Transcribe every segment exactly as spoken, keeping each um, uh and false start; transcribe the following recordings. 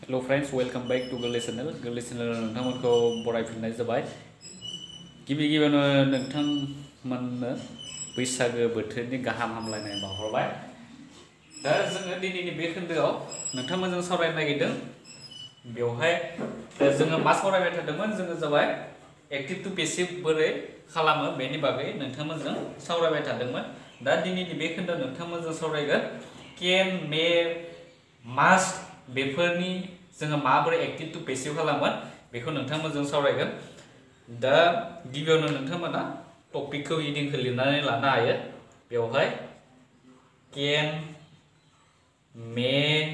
Hello friends, welcome back to Girly Channel. Girly Channel नोंथांमोनखौ बरायफिननाय जाबाय। गिबि गिबियावनो नोंथांमोननो बैसागो बोथोरनि गाहाम हामलायनाय बावहरबाय। दा जोङो दिनैनि बे खोन्दोआव नोंथांमोनजों सावरायनो नागिरदों। बेवहाय जोङो मा सावरायबाय थादोंमोन जोङो जाबाय एक्टिभ टु पेसिभ बोरै खालामो बेनि बागै नोंथांमोनजों सावरायबाय थादोंमोन। दा दिनैनि बे खोन्दोआव नोंथांमोनजों सावरायगोन केन मे मास्ट बेफोरनि जोङो माबोरै एक्टिभ टु पेसिभ खालामो बेखौ नोंथांमोनजों सावरायगोन। दा गिबियावनो नोंथांमोना टपिकखौ हिडिंखौ लिरनानै लानो हायो। बेवहाय केन मे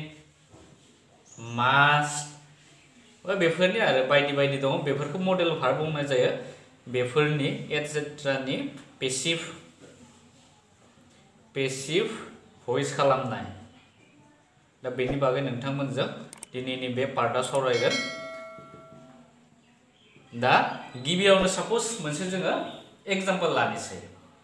मास्ट बेफोरनि आरो बायदि बायदि दङ बेफोरखौ मडेल भार्ब बुंनाय जायो। बेफोरनि एटसेट्रानि पेसिभ पेसिभ भइस खालामनाय। दा बेनि बागै नोंथांमोनजों दिनैनि बे पार्टआव सावरायगोन। दा गिबियावनो साप'ज मोनसे जोङो एग्जाम्पल लानोसै।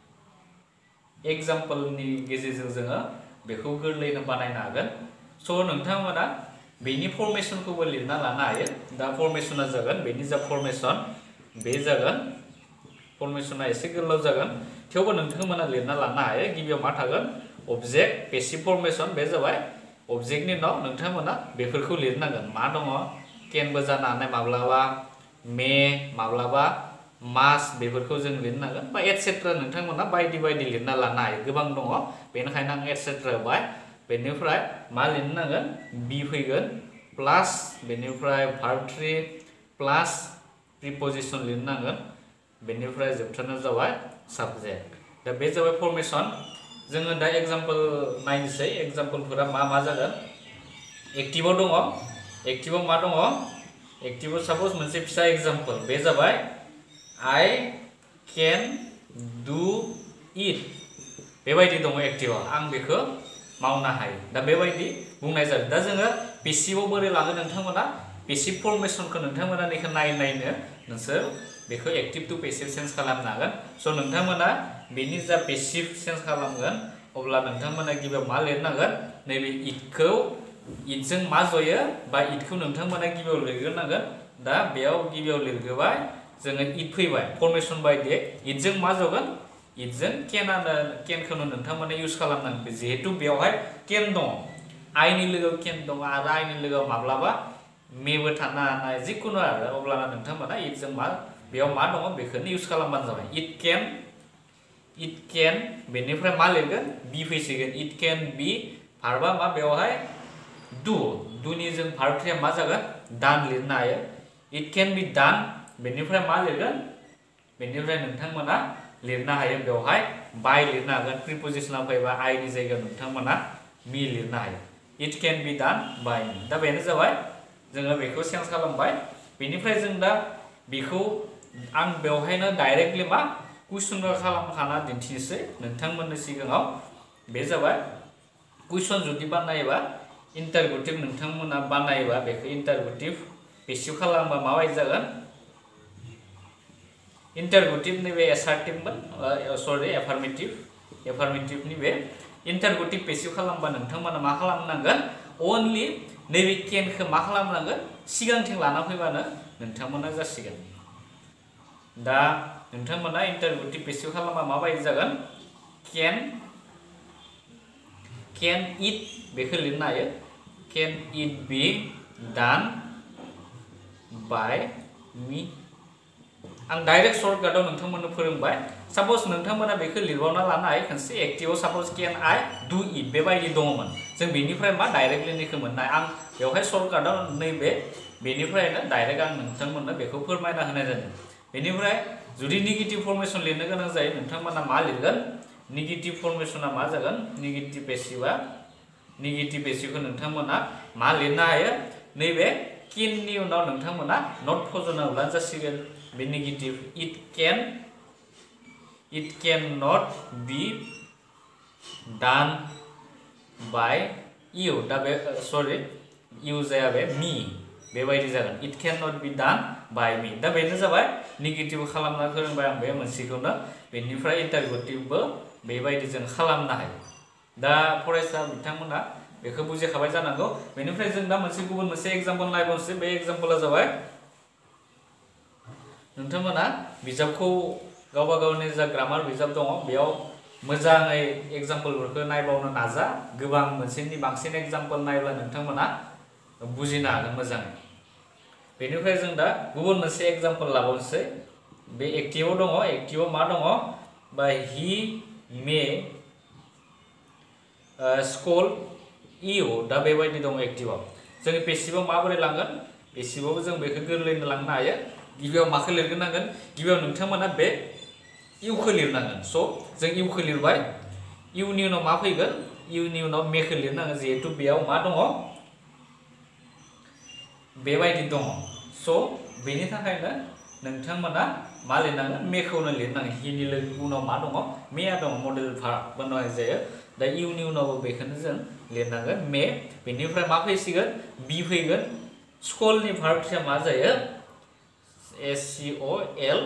एग्जाम्पलनि गेजेरजों जोङो बेखौ गोरलैयैनो बानायनो हागोन। स' नोंथांमोना बेनि फर्मेसनखौबो लिरना लानो हायो। दा फर्मेसना जागोन बेनि जा फर्मेसन बे जागोन फर्मेसना एसे गोलाव जागोन थेवबो नोंथांमोना लिरना लानो हायो। गिबियाव मा थागोन अबजेक्ट पेसिभ फर्मेसन बे जाबाय अबजेक्टनि उनाव नोंथांमोना बेफोरखौ लिरनांगोन। मा दङ केनबो जानो हानाय माब्लाबा मे माब्लाबा मास बेफोरखौ जों लिरनांगोन बा एटसेट्रा नोंथांमोना बायदि बायदि लिरना लानो हायो। गोबां दङ बेनिखायनो आं एटसेट्रा होबाय। बेनिफ्राय मा लिरनांगोन बि फैगोन प्लास बेनिफ्राय भार्ब थ्री प्लास प्रिपजिसन लिरनांगोन। बेनिफ्राय जोबथारनाया जाबाय साबजेक्ट। दा बे जाबाय फर्मेसन। जोङो दा एग्जाम्पल नायनोसै एग्जाम्पलफोरा मा मा जागोन। एक्टिभआव दङ एक्टिभआव मा दङ एक्टिभआव साप'ज मोनसे फिसा एग्जाम्पल बे जाबाय आइ केन डु इट बेबायदि दङ एक्टिभआव आं बेखौ मावनो हायो। दा बेबायदि बुंनाय जादों। दा जोङो पेसिभआव बोरै लाङो नोंथांमोना पेसिभ फर्मेसनखौ नोंथांमोना बेखौ नाय नायनो नोंसोर बेखौ एक्टिभ टु पेसिभ चेन्ज खालामनो हागोन। स' नोंथांमोना बेनि जा पेसिभ चेन्ज खालामगोन अब्ला नोंथांमोना गिबियाव मा लिरनांगोन नैबे इटखौ इटजों मा जयो बा इटखौ नोंथांमोना गिबियाव लिरग्रोनांगोन। दा बेयाव गिबियाव लिरग्रोबाय जोङो इट फैबाय फर्मेसन बायदियै इटजों मा जगोन इटजों केनानो केनखौनो नोंथांमोना इउज खालामनांगोन। जिहेतु बेवहाय केन दङ आइनि लोगोआव केन दङ आरो आइनि लोगोआव माब्लाबा मेबो थानो हानाय जिखुनु आरो अब्लाना नोंथांमोना इटजों मा बेयाव मा दङ बेखौनो इउज खालामबानो जाबाय। इट केन इट केन बेनिफ्राय मा लिरगोन बि फैसिगोन। इट केन बि भार्बा मा बेवहाय डु डुनि जों भार्ब थ्रीया मा जागोन डान लिरनो हायो। इट केन बि डान बेनिफ्राय मा लिरगोन बेनिफ्राय नोंथांमोना लिरनो हायो बेवहाय बाय लिरनो हागोन। प्रिपजिसना फैबा आइनि जायगायाव नोंथांमोना मि लिरनो हायो। It cane be done bye मि। दा बेनो जाबाय जोङो बेखौ चेन्ज खालामबाय। बेनिफ्राय जों दा बेखौ आं बेवहायनो डाइरेक्टलि मा कुइसन खालामखाना दिन्थिनोसै नोंथांमोननि सिगाङाव। बे जाबाय कुइसन जुदि बानायोबा इन्टारगेटिभ नोंथांमोना बानायोबा बेखौ इन्टारगेटिभ पेसिभ खालामबा माबायदि जागोन इन्टारगेटिभ नैबे एसार्टिभमोन सरि एफार्मेटिभ एफार्मेटिभनि बे इन्टारगेटिभ पेसिभ खालामबा नोंथांमोना मा खालामनांगोन अनलि नैबे केनखौ मा खालामनांगोन सिगांथिं लाना फैबानो नोंथांमोना जासिगोन। दा नोंथांमोना इन्टारगेटिभ पेसिभ खालामबा माबायदि जागोन केन केन इट बेखौ लिरनो हायो। केन इट बि डान बाय मि। आं डाइरेक्ट सर्टकाटआव नोंथांमोननो फोरोंबाय। साप'ज नोंथांमोना बेखौ लिरबावना लानो हायो खनसे एक्टिभआव साप'ज केन आइ डु इट बेबायदि दङमोन जों बेनिफ्राय मा डाइरेक्टलिनिखौ मोननाय आं बेवहाय सर्टकाटआव नैबे बेनिफ्रायनो डाइरेक्ट आं नोंथांमोननो बेखौ फोरमायना होनाय जादों। बेनिफ्राय जुदि नेगेटिभ फर्मेसन लिरनो गोनां जायो नोंथांमोना मा लिरगोन नेगेटिभ फर्मेसना मा जागोन नेगेटिभ पेसिभआ नेगेटिभ पेसिभखौ नोंथांमोना मा लिरनो हायो नैबे केननि उनाव नोंथांमोना नट फज'नाब्ला जासिगोन बे negative it can it can not be done by you. दा बे सरि इउ जाया बे मि बेबायदि जागोन it can not be done bye मि। दा बेनो जाबाय नेगेटिभ खालामना फोरोंबाय आं बे मोनसेखौनो। बेनिफ्राय इन्टारगेटिभबो बेबायदि जों खालामनो हायो। दा फरायसा बिथांमोना बेखौ बुजिखाबाय जानांगौ बेनिफ्राय जों दा मोनसे गुबुन मोनसे एग्जाम्पल नायबावनोसै बे एग्जाम्पला जाबाय नोंथांमोना बिजाबखौ गावबा गावनि जा ग्रामार बिजाब दङ बेयाव मोजाङै एग्जाम्पलफोरखौ नायबावनो नाजा गोबां मोनसेनि बांसिन एग्जाम्पल नायब्ला नोंथांमोना बुजिनो हागोन मोजाङै बेनिफ्राय जों दा गुबुन मोनसे एग्जाम्पल लाबावनोसै बे एक्टिभआव दङ एक्टिभआव मा दङ बा हि मे स्कुल इउ दा बेबायदि दङ एक्टिभआव जों पेसिभआव माबोरै लांगोन पेसिभआव जों बेखौ गोरलैनो लांनो हायो गिबियाव माखौ लिरग्रोनांगोन गिबियाव नोंथांमोना बे इउखौ लिरनांगोन स' जों इउखौ लिरबाय इउनि उनाव मा फैगोन इउनि उनाव मेखौ लिरनांगोन जिहेतु बेयाव मा दङ बेबायदि दङ स' बेनि थाखायनो नोंथांमोना मा लिरनांगोन मेखौनो लिरनांगोन हिनि उनाव मा दङ मेया दङ मडेल भार्ब बानायनाय जायो दा इउनि उनावबो बेखौनो जों लिरनांगोन मे बेनिफ्राय मा फैसिगोन बि फैगोन स्कुलनि भार्बया मा जायो एस सि अ एल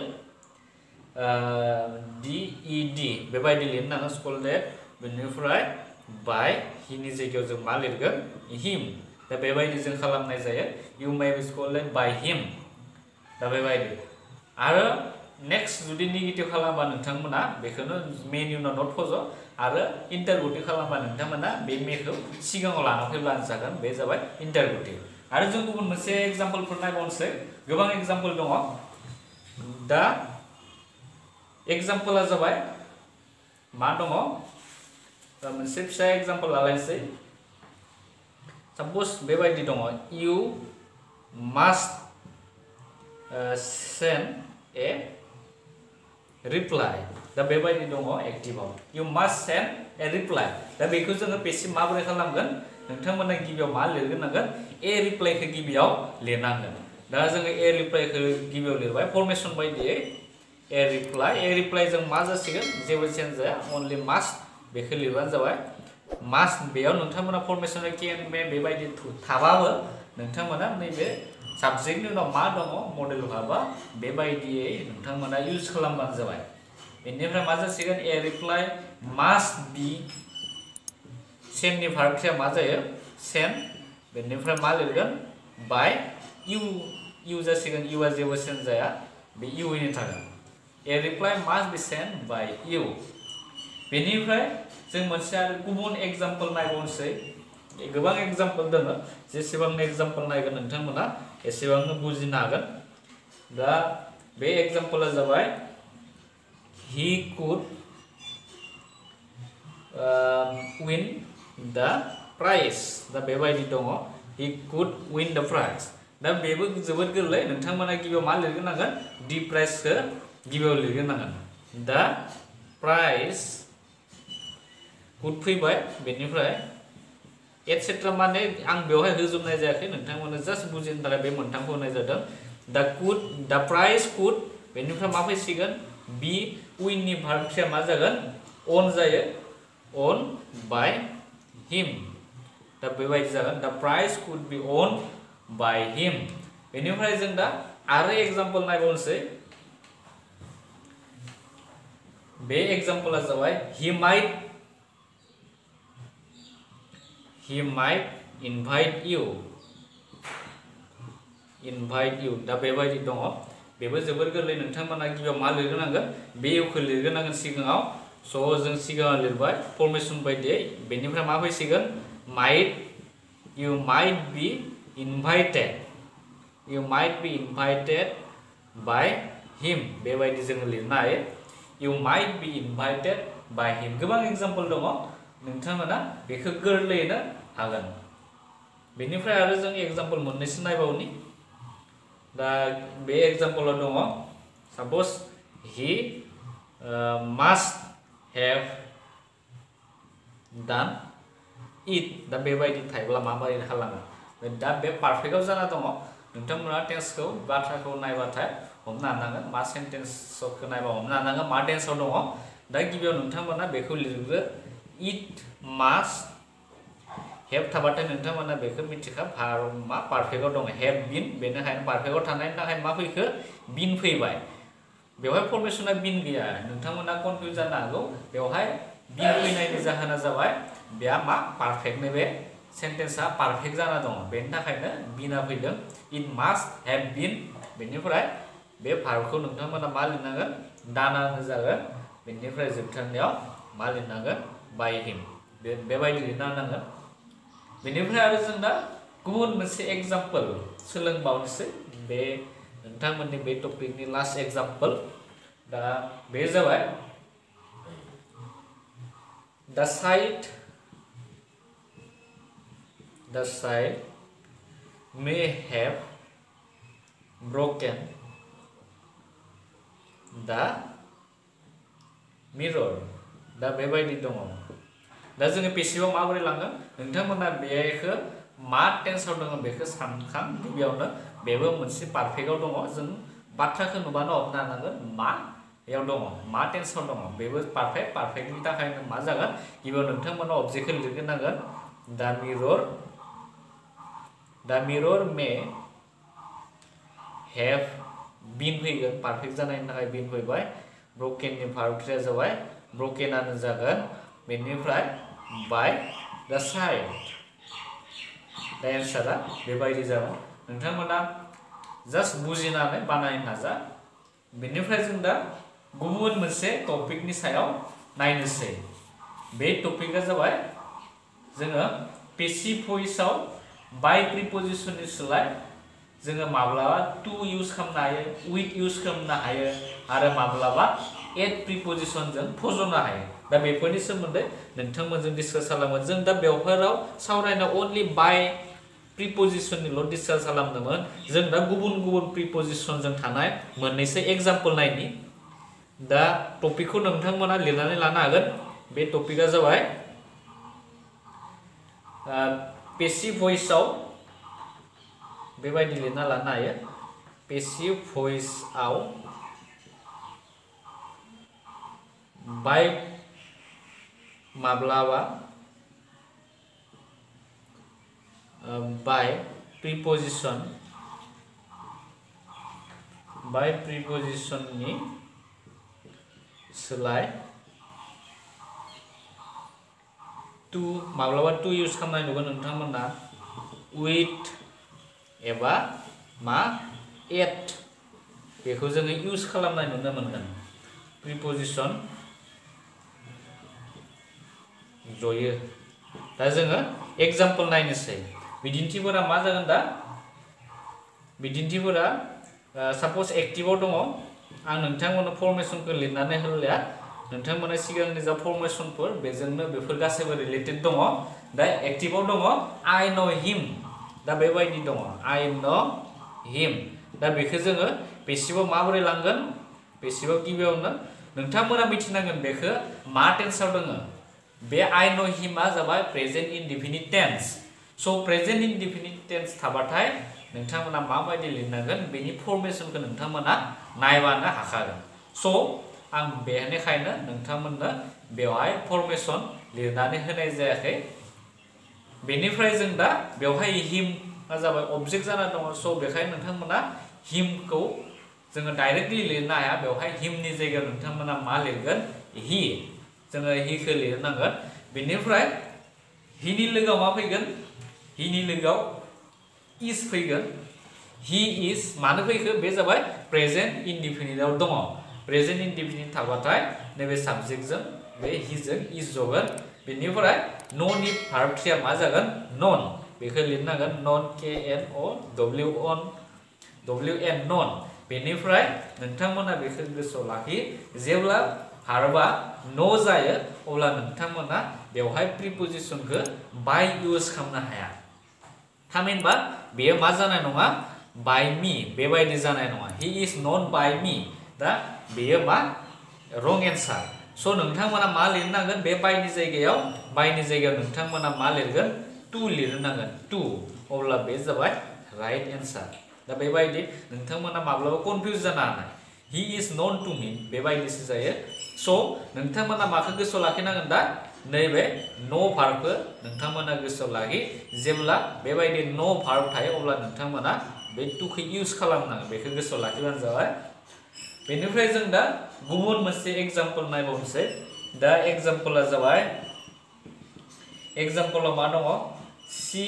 डि इ डि बेबायदि लिरनांगोन स्कुल डेट बेनिफ्राय बाय हिनि जायगायाव जों मा लिरगोन हिम दा बेबायदि जों खालामनाय जायो you may be scolded by him दा बेबायदि आरो नेक्स्ट जुदि नेगेटिभ खालामबा नोंथांमोना बेखौनो मेनि उनाव नट फज' आरो इन्टारगेटिभ खालामबा नोंथांमोना बे मेखौ सिगाङाव लाना फैब्लानो जागोन बे जाबाय इन्टारगेटिभ आरो जों गुबुन मोनसे एग्जाम्पलफोर नायबावनोसै गोबां एग्जाम्पल दङ दा एग्जाम्पला जाबाय मा दङ दा मोनसे फिसा एग्जाम्पल लालायनोसै साप'ज बेबायदि दङ इउ मास्ट सेन्ड ए रिप्लाइ दा बेबायदि दङ एक्टिभआव इउ मास्ट सेन्ड ए रिप्लाइ दा बेखौ जोङो पेसिभ माबोरै खालामगोन नोंथांमोना गिबियाव मा लिरग्रोनांगोन ए रिप्लाइखौ गिबियाव लिरनांगोन दा जोङो ए रिप्लाइखौ गिबियाव लिरबाय फरमेसन बायदियै ए रिप्लाइ ए रिप्लाइ जों मा जासिगोन जेबो चेन्ज जाया अनलि मास्ट बेखौ लिरबानो जाबाय मास्ट बेयाव नोंथांमोना फरमेसन केन मे बेबायदि थाबाबो नोंथांमोना नैबे साबजेक्टनि उनाव मा दङ मडेल भार्बा बेबायदियै नोंथांमोना इउज खालामबानो जाबाय बेनिफ्राय मा जासिगोन ए रिप्लाइ मास्ट बि सेन्डनि भार्बया मा जायो सेन्ड बेनिफ्राय मा लिरगोन बाय इउ इउ जासिगोन इउआ जेबो चेन्ज जाया बे इउनि थागोन a reply must be sent by you बेनिफ्राय जों मोनसे आरो गुबुन एग्जाम्पल नायबावनोसै गोबां एग्जाम्पल दङ जेसेबांनो एग्जाम्पल नायगोन नोंथांमोना एसेबांनो बुजिनो हागोन दा बे एग्जाम्पला जाबाय हि कुड विन दा प्राइज दा बेबायदि दङ हि कुड विन दा प्राइज दा बेबो जोबोद गोरलै नोंथांमोना गिबियाव मा लिरग्रोनांगोन दि प्राइजखौ गिबियाव लिरग्रोनांगोन दा प्राइज कुड फैबाय बेनिफ्राय एटसेट्रा माने आं बेवहाय होजोबनाय जायाखै नोंथांमोना जास्ट बुजिनो थाखाय बे मोनथामखौ होनाय जादों दा कुड दा प्राइज कुड बेनिफ्राय मा फैसिगोन बि विननि भार्बया मा जागोन अन जायो अन बाय हिम दा बेबायदि जागोन the prize could be won by him बेनिफ्राय जों दा आरो एग्जाम्पल नायबावनोसै बे एग्जाम्पला जाबाय he might He might invite you. Invite you. दा बेबायदि दङ बेबो जोबोर गोरलै नोंथांमोना गिबियाव मा लिरग्रोनांगोन बे इउखौ लिरग्रोनांगोन सिगाङाव स' जों सिगाङाव लिरबाय फरमेसन बायदियै बेनिफ्राय मा फैसिगोन माइट इउ might be invited you might be invited by him बेबायदि जोङो लिरनो हायो you might be invited by him गोबां एग्जाम्पल दङ नोंथांमोना बेखौ गोरलैयैनो हागोन बेनिफ्राय आरो जों एग्जाम्पल मोननैसो नायबावनि दा बे एग्जाम्पलाव दङ साप'ज हि मास्ट हेभ डान इट दा बेबायदि थायोब्ला माबायदि खालामो दा बे पारफेक्टआव जाना दङ नोंथांमोना टेन्सखौ बाथ्राखौ नायबाथाय हमनो हानांगोन मा सेन्टेन्सखौ नायबा हमनो हानांगोन मा टेन्सआव दङ दा गिबियाव नोंथांमोना बेखौ लिरग्रो इट मास्ट हेभ थाबाथाय नोंथांमोना बेखौ मिथिखा भार्ब मा पारफेक्टआव दङ हेभ बिन बेनिखायनो पारफेक्टआव थानायनि थाखाय मा फैखो बिन फैबाय बेवहाय फरमेसना बिन गैया नोंथांमोना कनफिउज जानो हागौ बेवहाय बिन फैनायनि जाहोना जाबाय बेया मा पारफेक्ट नैबे सेन्टेन्सआ पारफेक्ट जाना दङ बेनि थाखायनो बिना फैदों इट मास्ट हेभ बीन बेनिफ्राय बे भार्बखौ नोंथांमोना मा लिरनांगोन दानानो जागोन बेनिफ्राय जोबथारनायाव मा लिरनांगोन बाय हिम बे बेबायदि लिरना होनांगोन बेनिफ्राय आरो जों दा गुबुन मोनसे एग्जाम्पल सोलोंबावनोसै बे नोंथांमोननि बे टपिकनि लास्ट एग्जाम्पल दा बे जाबाय the sight the sight may have broken the mirror दा बेबायदि दङ दा जोङो पेसिभाव माबोरै लांगोन नोंथांमोना बेखौ मा टेन्सआव दङ बेखौ सानखां गिबियावनो बेबो मोनसे पारफेक्टआव दङ जों बाथ्राखौ नुबानो हमनो हानांगोन मायाव दङ मा टेन्सआव दङ बेबो पारफेक्ट पारफेक्टनि थाखायनो मा जागोन गिबियाव नोंथांमोना अबजेक्टखौ लिरग्रोनांगोन the mirror the mirror may have been फैगोन पारफेक्ट जानायनि थाखाय बीन फैबाय ब्रोकेननि भार्बआ जाबाय ब्रोकेनानो जागोन बेनिफ्राय बाय द साइड दा एन्सारा बेबायदि जागोन नोंथांमोना जास्ट बुजिनानै बानायनो नाजा बेनिफ्राय जों दा गुबुन मोनसे टपिकनि सायाव नायनोसै बे टपिकआ जाबाय जोङो पेसिभ भइसआव बाय प्रिपजिशननि सोलाय जोङो माब्लाबा टु इउज खालामनो हायो विथ इउज खालामनो हायो आरो माब्लाबा एट प्रिपजिशनजों फज'नो हायो दा बेफोरनि सोमोन्दै नोंथांमोनजों डिसकास खालामो जों दा बेवहाराव सावरायनो अनलि बाय प्रिपजिशननिल' डिसकास खालामदोंमोन जों दा गुबुन गुबुन प्रिपजिशनजों थानाय मोननैसो एग्जाम्पल नायनि दा टपिकखौ नोंथांमोना लिरनानै लानो हागोन बे टपिकआ जाबाय पेसिभ भइसआव बेबायदि लिरना लानो हायो पेसिभ भइसआव बाय माब्लाबा बाय प्रिपजिशन बाय प्रिपजिशननि सोलाय टु माब्लाबा टु इउज खालामनाय नुगोन नोंथांमोना विथ एबा मा एट बेखौ जोङो इउज खालामनाय नुनो मोनगोन प्रिपजिशन जयो दा जोङो एग्जाम्पल नायनोसै बिदिन्थिफोरा मा जागोन दा बिदिन्थिफोरा साप'ज एक्टिभआव दङ आं नोंथांमोननो फर्मेसनखौ लिरनानै होलाया नोंथांमोना सिगांनि जा फर्मेसनफोर बेजोंनो बेफोर गासैबो रिलेटेड दङ दा एक्टिभआव दङ आइ न' हिम दा बेबायदि दङ आइ न' हिम दा बेखौ जोङो पेसिभआव माबोरै लांगोन पेसिभआव गिबियावनो नोंथांमोना मिथिनांगोन बेखौ मा टेन्सआव दङ बे आइ न' हिमआ जाबाय प्रेजेन्ट इनडिफिनिट टेन्स स' प्रेजेन्ट इनडिफिनिट टेन्स थाबाथाय नोंथांमोना माबायदि लिरनांगोन बेनि फर्मेसनखौ नोंथांमोना नायबानो हाखागोन स' आं बेनिखायनो नोंथांमोननो बेवहाय फर्मेसन लिरनानै होनाय जायाखै बेनिफ्राय जों दा बेवहाय हिमआ जाबाय अबजेक्ट जाना दङ स' बेखायनो नोंथांमोना हिमखौ जोङो डाइरेक्टलि लिरनो हाया बेवहाय हिमनि जायगायाव नोंथांमोना मा लिरगोन हि जोङो हिखौ लिरनांगोन बेनिफ्राय हिनि लोगोआव मा फैगोन हिनि लोगोआव इज फैगोन हि इज मानो फैखो बे जाबाय प्रेजेन्ट इनडिफिनिटआव दङ प्रेजेन्ट इनडिफिनिट थाबाथाय नैबे साबजेक्टजों बे हिजों इज जगोन बेनिफ्राय न'नि भार्ब थ्रीया मा जागोन नन बेखौ लिरनांगोन नन के एन अ डब्लिउ अन डब्लिउ एन नन बेनिफ्राय नोंथांमोना बेखौ गोसोआव लाखि जेब्ला भार्बआ न' जायो अब्ला नोंथांमोना बेवहाय प्रिपजिशनखौ बाय इउज खालामनो हाया थामहिनबा बेयो मा जानाय नङा बाय मी बेबायदि जानाय नङा हि इज नन बाय मी दा बेयो मा रं एन्सार स' नोंथांमोना मा लिरनांगोन बे बायनि जायगायाव बायनि जायगायाव नोंथांमोना मा लिरगोन टु लिरनांगोन टु अब्ला बे जाबाय राइट एन्सार दा बेबायदि नोंथांमोना माब्लाबा कनफिउज जानो हानाय he is none to me बेबायदिसो जायो स' नोंथांमोना माखौ गोसोआव लाखिनांगोन दा नैबे न' भार्बखौ नोंथांमोना गोसोआव लाखि जेब्ला बेबायदि न' भार्ब थायो अब्ला नोंथांमोना बे टुखौ इउज खालामनांगोन बेखौ गोसोआव लाखिबानो जाबाय बेनिफ्राय जों दा गुबुन मोनसे एग्जाम्पल नायबावनोसै दा एग्जाम्पला जाबाय एग्जाम्पलाव मा दङ she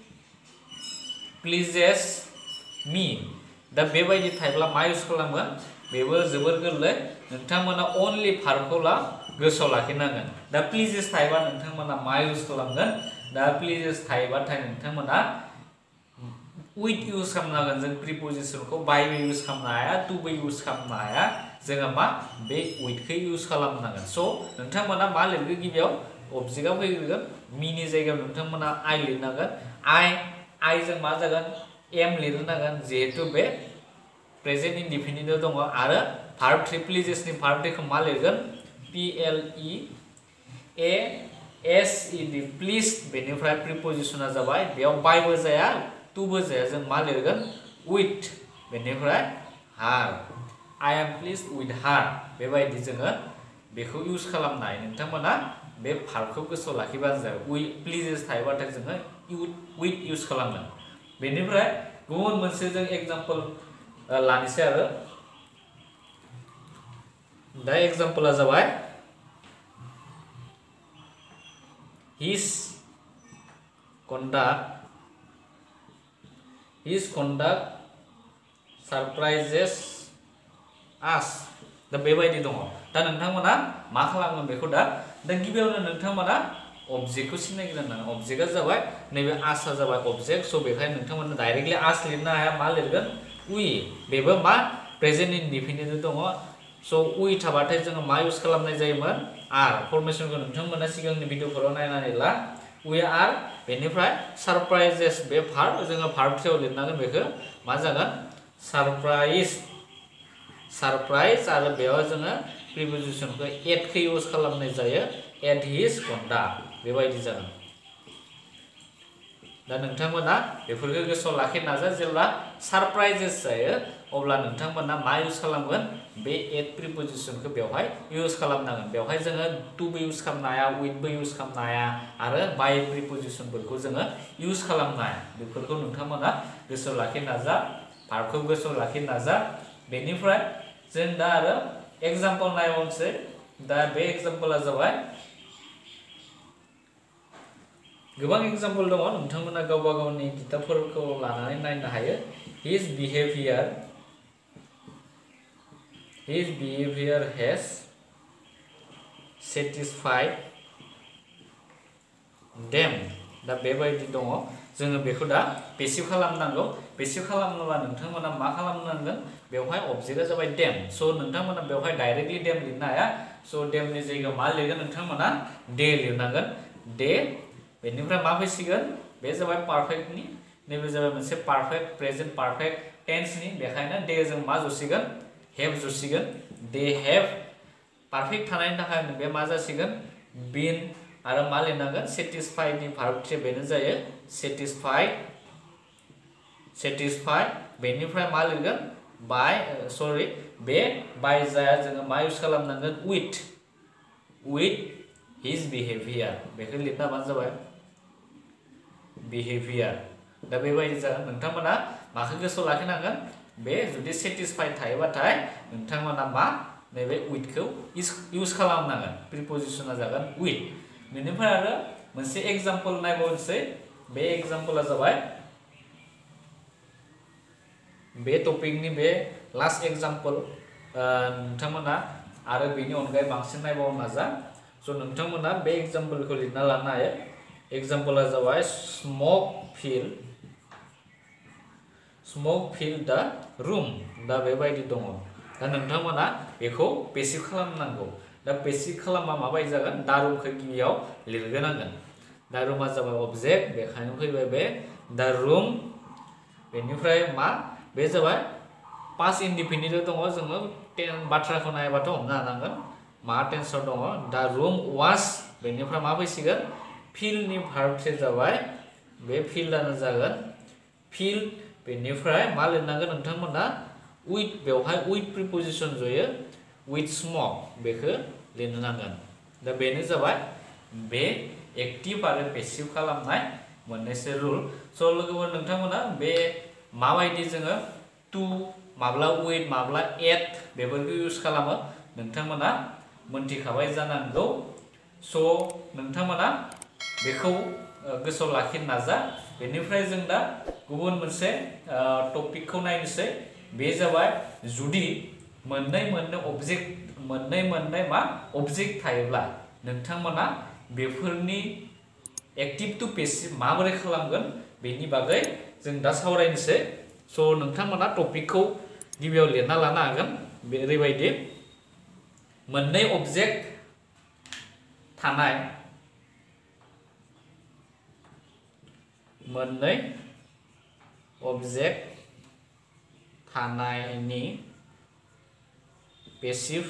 pleases me दा बेबायदि थायोब्ला मा इउज खालामगोन बेबो जोबोर गोरलै नोंथांमोना only भार्बखौल' गोसोआव लाखिनांगोन दा pleases थायोबा नोंथांमोना मा इउज खालामगोन दा pleases थायोबाथाय नोंथांमोना with इउज खालामनांगोन जों प्रिपोजिशनखौ by बो इउज खालामनो हाया to बो इउज खालामनो हाया जोङो मा बे with खौ इउज खालामनांगोन स' नोंथांमोना मा लिरगोन गिबियाव ऑब्जेक्टआ फैग्रोगोन me नि जायगायाव नोंथांमोना I लिरनांगोन I I जों मा जागोन am लिरनांगोन जिहेतु बे प्रेजेन्ट इनडिफिनिट दङ आरो verb three pleases नि verb three खौ मा लिरगोन P L E A S E D pleased बेनिफ्राय प्रिपोजिशना जाबाय बेयाव by बो जाया to बो जाया जों मा लिरगोन with बेनिफ्राय her I am pleased with her बेबायदि जोङो बेखौ इउज खालामनाय नोंथांमोना बे भार्बखौ गोसोआव लाखिबानो जाबाय with pleases थायोबाथाय जोङो with इउज खालामगोन बेनिफ्राय गुबुन मोनसे जों एग्जांपल लानोसै आरो दा एग्जांपलआ जाबाय his conduct his conduct surprises us दा बेबायदि दङ दा नोंथांमोना मा खालामगोन बेखौ दा दा गिबियावनो नोंथांमोना ऑब्जेक्टखौ सिनायग्रोनांगोन ऑब्जेक्टआ जाबाय नैबे आसआ जाबाय ऑब्जेक्ट स' बेखायनो नोंथांमोना डाइरेक्टलि आस लिरनो हाया मा लिरगोन we बेबो मा प्रेजेन्ट इनडिफिनिट दङ स' we थाबाथाय जोङो मा इउज खालामनाय जायोमोन आर फर्मेशनखौ नोंथांमोना सिगांनि भिडिअफोराव नायनानै ला we are बेनिफ्राय सरप्राइजेस बे भार्ब जोङो भार्ब थ्रिआव लिरनांगोन बेखौ मा जागोन सरप्राइज सरप्राइज आरो बेयाव जोङो प्रिपोजिशनखौ एट खौ इउज खालामनाय जायो एट हिज conduct बेबायदि जागोन दा नोंथांमोना बेफोरखौ गोसोआव लाखिनो नाजा जेब्ला सरप्राइजेस जायो अब्ला नोंथांमोना मा इउज खालामगोन बे एट प्रिपोजिशनखौ बेवहाय इउज खालामनांगोन बेवहाय जोङो टु बो इउज खालामनो हाया with बो इउज खालामनो हाया आरो by प्रिपोजिशनफोरखौ जोङो इउज खालामनो हाया बेफोरखौ नोंथांमोना गोसोआव लाखिनो नाजा भार्बखौ गोसोआव लाखिनो नाजा बेनिफ्राय जों दा आरो एग्जांपल नायबावनोसै दा बे एग्जांपलआ जाबाय गोबां एग्जांपल दङ नोंथांमोना गावबा गावनि किताबफोरखौ लानानै नायनो हायो his behavior his behavior has satisfied them दा बेबायदि दङ जोङो बेखौ दा पेसिव खालामनांगौ पेसिव खालामनोबा नोंथांमोना मा खालामनांगोन बेवहाय ऑब्जेक्टआ जाबाय them स' नोंथांमोना बेवहाय डाइरेक्टलि them लिरनो हाया स' themनि जायगायाव मा लिरगोन नोंथांमोना they लिरनांगोन they बेनिफ्राय मा फैसिगोन बे जाबाय पारफेक्टनि नैबे जाबाय मोनसे पारफेक्ट प्रेजेन्ट पारफेक्ट टेन्सनि बेखायनो दे जों मा जुसिगोन हेभ जुसिगोन दे हेभ पारफेक्ट थानायनि थाखाय बे मा जासिगोन बीन आरो मा लिरनांगोन सेटिसफाइडनि भार्ब थ्रि बेनो जायो सेटिसफाइड सेटिसफाइड बेनिफ्राय मा लिरगोन बाय सरि बे बाय जाया जोङो मा इउज खालामनांगोन with with his behavior बेखौ लिरना होबानो जाबाय behavior दा बेबायदि जागोन नोंथांमोना माखौ गोसोआव लाखिनांगोन बे जुदि सेटिसफाइड थायोबाथाय नोंथांमोना मा नैबे with खौ इउज खालामनांगोन प्रिपोजिशना जागोन with बेनिफ्राय आरो मोनसे एग्जांपल नायबावनोसै बे एग्जांपलआ जाबाय बे टपिकनि बे लास्ट एग्जांपल नोंथांमोना आरो बेनि अनगायै बांसिन नायबावनो नाजा स' नोंथांमोना बे एग्जांपलखौ लिरना लानो हायो एग्जांपलआ जाबाय smoke fill smoke fill the room दा बेबायदि दङ दा नोंथांमोना बेखौ पेसिव खालामनांगौ दा पेसिव खालामबा माबायदि जागोन दा रुमखौ गिबियाव लिरग्रोनांगोन दा रुमा जाबाय ऑब्जेक्ट बेखायनो फैबाय बे दा रुम बेनिफ्राय मा बे जाबाय पास्ट इनडिफिनिट दङ जोङो टेन बाथ्राखौ नायबाथ' हमनो हानांगोन मा टेन्सआव दङ दा रुम वास बेनिफ्राय मा फैसिगोन फिलनि भार्ब थ्रि जाबाय बे फिल्डआनो जागोन फिल बेनिफ्राय मा लिरनांगोन नोंथांमोना with बेवहाय with प्रिपोजिशन जयो with स्मोक बेखौ लिरनो नांगोन दा बेनो जाबाय बे एक्टिभ आरो पेसिव खालामनाय मोननैसो रुल स' लोगोफोर नोंथांमोना बे माबायदि जोङो टु माब्ला with माब्ला एट बेफोरखौ इउज खालामो नोंथांमोना मोनथिखाबाय जानांगौ स' नोंथांमोना बेखौ गोसोआव लाखिनो नाजा। बेनिफ्राय जों दा गुबुन मोनसे टपिकखौ नायनोसै। बे जाबाय जुदि मोननै मोननै अबजेक्ट मोननै मोननै मा अबजेक्ट थायोब्ला नोंथांमोना बेफोरनि एक्टिभ टु पेसिभ माबोरै खालामगोन बेनि बागै जों दा सावरायनोसै। स' नोंथांमोना टपिकखौ गिबियाव लिरना लानो हागोन। बे ओरैबायदि मोननै अबजेक्ट थानाय मोननै अबजेक्ट थानायनि पेसिभ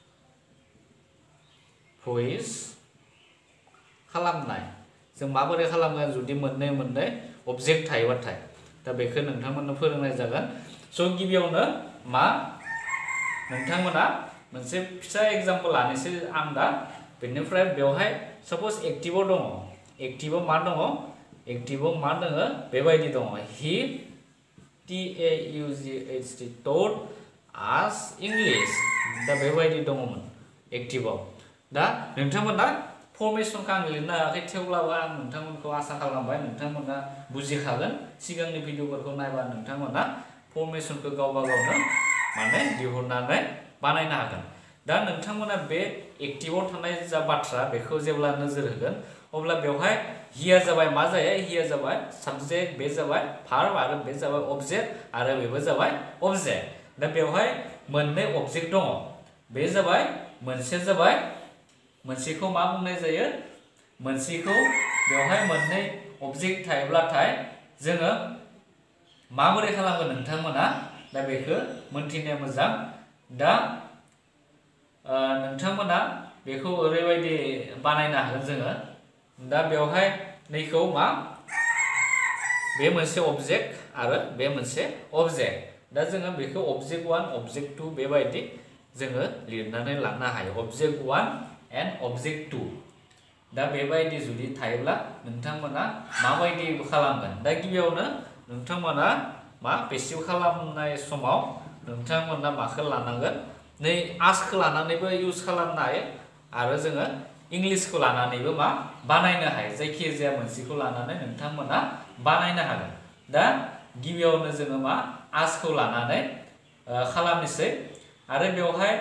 भइस खालामनाय जों माबोरै खालामगोन जुदि मोननै मोननै अबजेक्ट थायोबाथाय दा बेखौ नोंथांमोननो फोरोंनाय जागोन। स' गिबियावनो मा नोंथांमोना मोनसे फिसा एग्जाम्पल लानोसै आं दा। बेनिफ्राय बेवहाय साप'ज एक्टिभआव दङ एक्टिभआव मा दङ एक्टिभआव मा दङ बेबायदि दङ हि टि ए इउ जि एइच टि टट आस इंलिश दा बेबायदि दङमोन एक्टिभआव। दा नोंथांमोना फर्मेसनखौ आं लिरनो हायाखै थेवब्लाबो आं नोंथांमोनखौ आसा खालामबाय नोंथांमोना बुजिखागोन। सिगांनि भिडिअफोरखौ नायबा नोंथांमोना फर्मेसनखौ गावबा गावनो माने दिहुननानै बानायनो हागोन। दा नोंथांमोना बे एक्टिभआव थानाय जा बाथ्रा बेखौ जेब्ला नोजोर होगोन अब्ला बेवहाय हिया जाबाय मा जायो हिया जाबाय साबजेक्ट बे जाबाय भार्ब आरो बे जाबाय अबजेक्ट आरो बेबो जाबाय अबजेक्ट। दा बेवहाय मोननै अबजेक्ट दङ। बे जाबाय मोनसे जाबाय मोनसेखौ मा बुंनाय जायो मोनसेखौ बेवहाय मोननै अबजेक्ट थायोब्लाथाय जोङो माबोरै खालामगोन नोंथांमोना दा बेखौ मोनथिनाया मोजां। दा नोंथांमोना बेखौ ओरैबायदि बानायनो हागोन जोङो। दा बेवहाय नैखौ मा बे मोनसे अबजेक्ट आरो बे मोनसे अबजेक्ट। दा जोङो बेखौ अबजेक्ट वान अबजेक्ट टु बेबायदि जोङो लिरनानै लानो हायो object one and object two. दा बेबायदि जुदि थायोब्ला नोंथांमोना माबायदि खालामगोन। दा गिबियावनो नोंथांमोना मा पेसिभ खालामनाय समाव नोंथांमोना माखौ लानांगोन नै आसखौ लानानैबो इउज खालामनो हायो आरो जोङो इंलिसखौ लानानैबो मा बानायनो हायो। जायखिजाया मोनसेखौ लानानै नोंथांमोना बानायनो हागोन। दा गिबियावनो जोङो मा आसखौ लानानै खालामनोसै आरो बेवहाय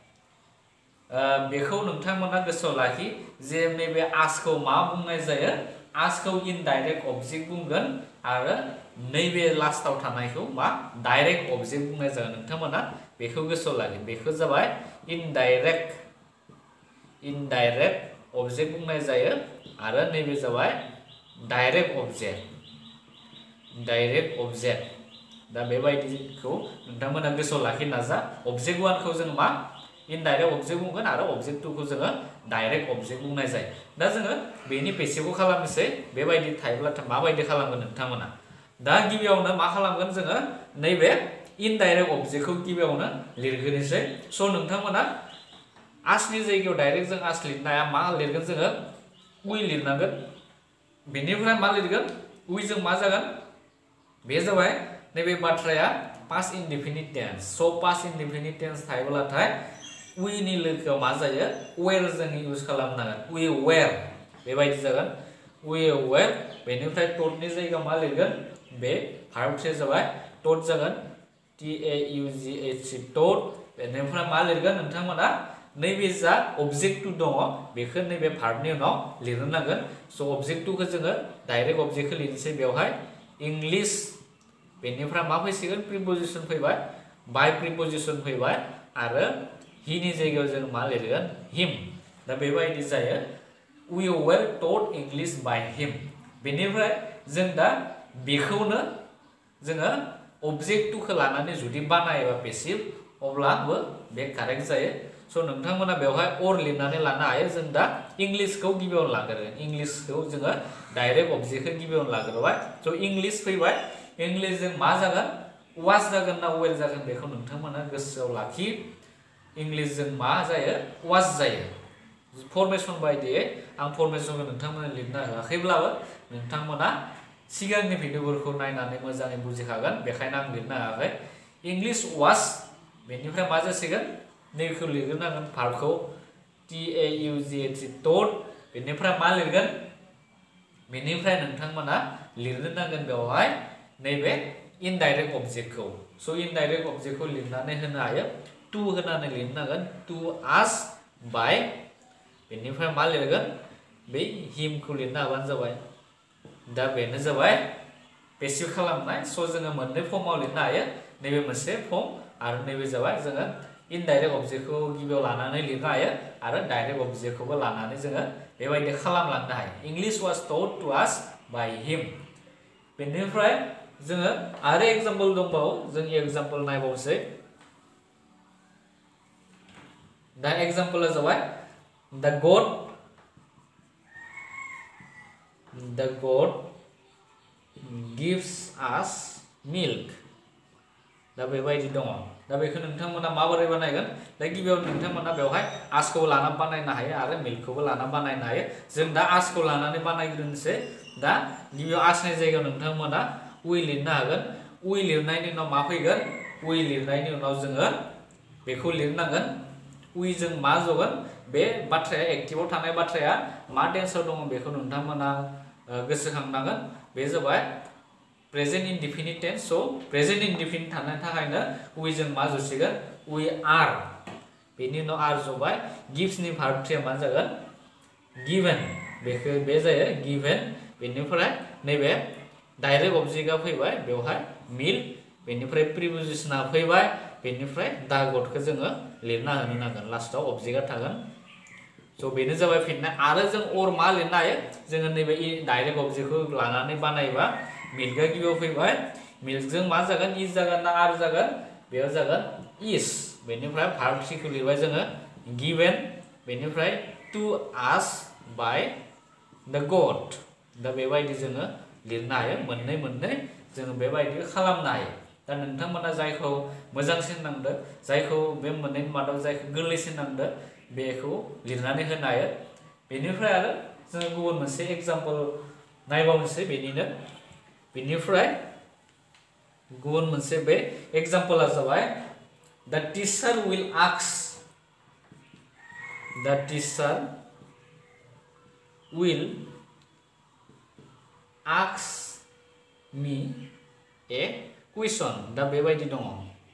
बेखौ नोंथांमोना गोसोआव लाखि जे नैबे आसखौ मा बुंनाय जायो आसखौ इनडाइरेक्ट अबजेक्ट बुंगोन आरो नैबे लास्टआव थानायखौ मा डाइरेक्ट अबजेक्ट बुंनाय जागोन। नोंथांमोना बेखौ गोसोआव लाखि बेखौ जाबाय इनडाइरेक्ट इनडाइरेक्ट अबजेक्ट बुंनाय जायो आरो नैबे जाबाय डाइरेक्ट अबजेक्ट डाइरेक्ट अबजेक्ट। दा बेबायदिखौ नोंथांमोना गोसोआव लाखिनो नाजा। अबजेक्ट वानखौ जों मा इनडाइरेक्ट अबजेक्ट बुंगोन आरो अबजेक्ट टुखौ जोङो डाइरेक्ट अबजेक्ट बुंनाय जायो। दा जोङो बेनि पेसिभखौ खालामनोसै बेबायदि थायोब्लाथाय माबायदि खालामगोन नोंथांमोना। दा गिबियावनो मा खालामगोन जोङो नैबे इनडाइरेक्ट अबजेक्टखौ गिबियावनो लिरग्रोनोसै। स' नोंथांमोना आसनि जायगायाव डाइरेक्ट जों आस लिरनो हाया मा लिरगोन जोङो उइ लिरनांगोन। बेनिफ्राय मा लिरगोन उइजों मा जागोन बे जाबाय नैबे बाथ्राया पास्ट इनडेफिनिट टेन्स। स' पास्ट इनडेफिनिट टेन्स थायोब्लाथाय उइनि लोगोआव मा जायो वेर जों इउज खालामनांगोन उइ वेर बेबायदि जागोन उइ वेर। बेनिफ्राय टटनि जायगायाव मा लिरगोन बे भार्बसे जाबाय टट जागोन टि ए इउ जि एइच सि टट। बेनिफ्राय मा लिरगोन नोंथांमोना नैबे जा अबजेक्ट टु दङ बेखौ नैबे भार्बनि उनाव लिरनो नांगोन। स' अबजेक्ट टुखौ जोङो डाइरेक्ट अबजेक्टखौ लिरनोसै बेवहाय इंलिश। बेनिफ्राय मा फैसिगोन प्रिपजिसन फैबाय बाय प्रिपजिसन फैबाय आरो हिनि जायगायाव जों मा लिरगोन हिम। दा बेबायदि जायो we were taught English by him. बेनिफ्राय जों दा बेखौनो जोङो अबजेक्ट टुखौ लानानै जुदि बानायोबा पेसिभ अब्लाबो बे कारेक्ट जायो। स' नोंथांमोना बेवहाय अर लिरनानै लानो हायो। जों दा इंलिशखौ गिबियावनो लाग्रोगोन इंलिशखौ जोङो डाइरेक्ट अबजेक्टखौ गिबियावनो लाग्रोबाय। स' इंलिश फैबाय इंलिशजों मा जागोन वाज जागोन ना वेल जागोन बेखौ नोंथांमोना गोसोआव लाखि। इंलिशजों मा जायो वाज जायो फर्मेसन बायदियै। आं फर्मेसनखौ नोंथांमोना लिरनो हायाखैब्लाबो नोंथांमोना सिगांनि भिडिअफोरखौ नायनानै मोजाङै बुजिखागोन बेखायनो आं लिरनो हायाखै। इंलिश वाज बेनिफ्राय मा जासिगोन नैखौ लिरग्रोनांगोन भार्बखौ टि ए इउ जि एइच सि टट। बेनिफ्राय मा लिरगोन बेनिफ्राय नोंथांमोना लिरनो नांगोन बेवहाय नैबे इनडाइरेक्ट ऑब्जेक्टखौ स' इनडाइरेक्ट ऑब्जेक्टखौ लिरनानै होनो हायो टू होनानै लिरनो नांगोन टू आस बाय बेनिफ्राय मा लिरगोन बे हिमखौ लिरनो हाबानो जाबाय दा बेनो जाबाय पेसिव खालामनाय स' जोङो मोननै फर्माव लिरनो हायो नैबे मोनसे फर्म आरो नैबे जाबाय जोङो इनडाइरेक्ट ऑब्जेक्टखौ गिबियाव लानानै लिरनो हायो आरो डाइरेक्ट ऑब्जेक्टखौबो लानानै जोङो बेबायदि खालामलांनो हायो English was told to us by him बेनिफ्राय जोङो आरो एग्जाम्पल दंबावो जों एग्जाम्पल नायबावसै दा एग्जाम्पला जाबाय द गड द गड गिव्स आस मिल्क दा बेबायदि दङ दा बेखौ नोंथांमोना माबोरै बानायगोन दा गिबियाव नोंथांमोना बेवहाय आसखौ लाना बानायनो हायो आरो मिल्कखौबो लाना बानायनो हायो जों दा आसखौ लानानै बानायग्रोनोसै दा गिबियाव आसनि जायगायाव नोंथांमोना उइ लिरनो हागोन उइ लिरनायनि उनाव मा फैगोन उइ लिरनायनि उनाव जोङो बेखौ लिरनांगोन उइजों मा जगोन बे बाथ्राया एक्टिभआव थानाय बाथ्राया मा टेन्सआव दङ बेखौ नोंथांमोना गोसोखांनांगोन बे जाबाय प्रेजेन्ट इनडिफिनिट टेन्स स' प्रेजेन्ट इनडिफिनिट थानायनि थाखायनो उइजों मा जसिगोन उइ आर बेनि उनाव आर जबाय गिव्सनि भार्ब थ्रिया मा जागोन गिभेन बेखौ बे जायो गिभेन बेनिफ्राय नैबे डाइरेक्ट ऑब्जेक्टआ फैबाय बेवहाय मिल्क बेनिफ्राय प्रिपोजिशना फैबाय बेनिफ्राय दा गडखौ जोङो लिरना होनो नांगोन लास्टआव ऑब्जेक्टआ थागोन स' बेनो जाबाय फिननाय आरो जों अर मा लिरनो हायो जोङो नैबे डाइरेक्ट ऑब्जेक्टखौ लानानै बानायबा मिल्कआ गिबियाव फैबाय मिल्कजों मा जागोन इज जागोन ना आर जागोन बेयाव जागोन इज बेनिफ्राय भार्ब थ्रिखौ लिरबाय जोङो गिभेन बेनिफ्राय टू आस बाय द गड दा बेबायदि जोङो लिरनो हायो मोननै मोननै जोङो बेबायदि खालामनो हायो दा नोंथांमोना जायखौ मोजांसिन नांदो जायखौ बे मोननैनि मादाव जायखौ गोरलैसिन नांदो बेखौ लिरनानै होनो हायो बेनिफ्राय आरो जोङो गुबुन मोनसे एग्जाम्पल नायबावनोसै बेनिनो बेनिफ्राय गुबुन मोनसे बे एग्जाम्पला जाबाय the teacher will ask the teacher will ask me a question दा बेबायदि दङ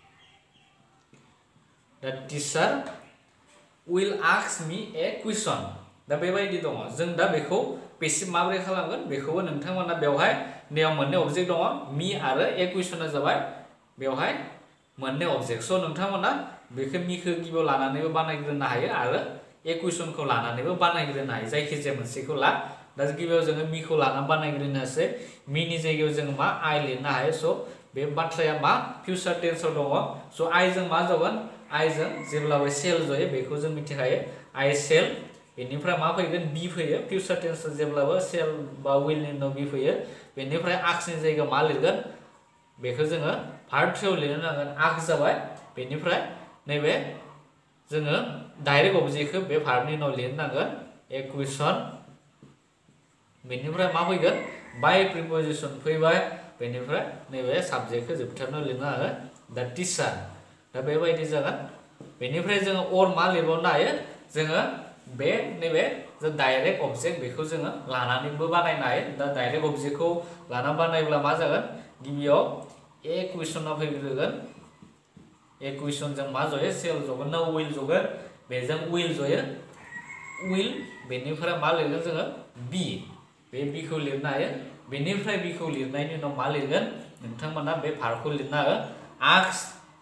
the teacher will ask me a question दा बेबायदि दङ जों दा बेखौ पेसिभ माबोरै खालामगोन बेखौबो नोंथांमोना बेवहाय नैयाव मोननै ऑब्जेक्ट दङ मी आरो ए क्वेश्चना जाबाय बेवहाय मोननै ऑब्जेक्ट स' नोंथांमोना बेखौ मिखौ गिबियाव लानानैबो बानायग्रोनो हायो आरो ए क्वेश्चनखौ लानानैबो बानायग्रोनो हायो जायखिजाया मोनसेखौ ला दा गिबियाव जोङो मिखौ लानानै बानायग्रोनोसै मिनि जायगायाव जोङो मा आइ लिरनो हायो स' बे बाथ्राया मा फिउचार टेन्सआव दङ स' आइजों मा जागोन आइजों जेब्लाबो सेल जयो बेखौ जों मिथिखायो आइ सेल बेनिफ्राय मा फैगोन बि फैयो फिउचार टेन्सआव जेब्लाबो सेल बा विलनि उनाव बि फैयो बेनिफ्राय आक्सनि जायगायाव मा लिरगोन बेखौ जोङो भार्ब थ्रियाव लिरनो नांगोन आक्स जाबाय बेनिफ्राय नैबे जोङो डाइरेक्ट ऑब्जेक्टखौ बे भार्बनि उनाव लिरनो नांगोन ए क्वेश्चन बेनिफ्राय मा फैगोन बाय प्रिपोजिशन फैबाय बेनिफ्राय नैबे साबजेक्टखौ जोबथारनायाव लिरनो हागोन द टीचार दा बेबायदि जागोन बेनिफ्राय जोङो अर मा लिरबावनो हायो जोङो बे नैबे जों डाइरेक्ट ऑब्जेक्ट बेखौ जोङो लानानैबो बानायनो हायो दा डाइरेक्ट ऑब्जेक्टखौ लाना बानायब्ला मा जागोन गिबियाव ए क्वेश्चना फैग्रोगोन ए क्वेश्चनजों मा जयो सेल जगोन ना विल जगोन बेजों विल जयो विल बेनिफ्राय मा लिरगोन जोङो बि बे बिखौ लिरनो हायो बेनिफ्राय बिखौ लिरनायनि उनाव मा लिरगोन नोंथांमोना बे भार्बखौ लिरनो हागोन आस्क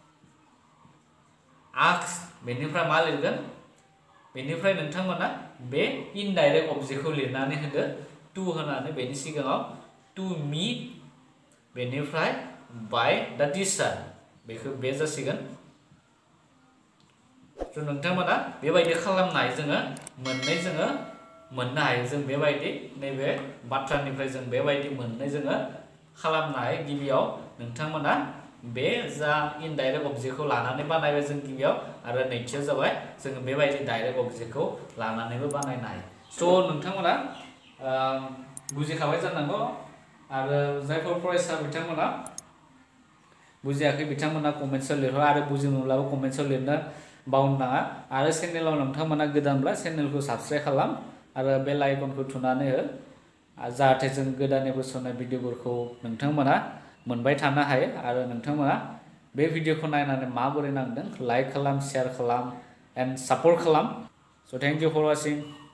आस्क बेनिफ्राय मा लिरगोन बेनिफ्राय नोंथांमोना बे इनडाइरेक्ट ऑब्जेक्टखौ लिरनानै होदो टू होनानै बेनि सिगाङाव टू मी बेनिफ्राय बाय द टीचार बेखौ बे जासिगोन स' नोंथांमोना बेबायदि खालामनो हायो जोङो मोननै जोङो मोननो हायो जों बेबायदि नैबे बाथ्रानिफ्राय जों बेबायदि मोननै जोङो खालामनो हायो गिबियाव नोंथांमोना बे जा इनडाइरेक्ट ऑब्जेक्टखौ लानानै बानायबाय जों गिबियाव आरो नैथियाव जाबाय जोङो बेबायदि डाइरेक्ट ऑब्जेक्टखौ लानानैबो बानायनो हायो स' नोंथांमोना बुजिखाबाय जानांगौ आरो जायफोर फरायसा बिथांमोना बुजियाखै बिथांमोना कमेन्ट्सआव लिरहो आरो बुजिमोब्लाबो कमेन्ट्सआव लिरनो बावनो नाङा आरो चेनेलाव नोंथांमोना गोदानब्ला चेनेलखौ साबस्क्राइब खालाम आरो बेल आइकनखौ थुनानै हो जाहाथे जों गोदानै बोसोरनाय भिडिअफोरखौ नोंथांमोना मोनबाय थानो हायो आरो नोंथांमोना बे भिडिअखौ नायनानै माबोरै नांदों लाइक खालाम शेयार खालाम एन्ड सापर्ट खालाम। स थेंक इउ फर वाचिं।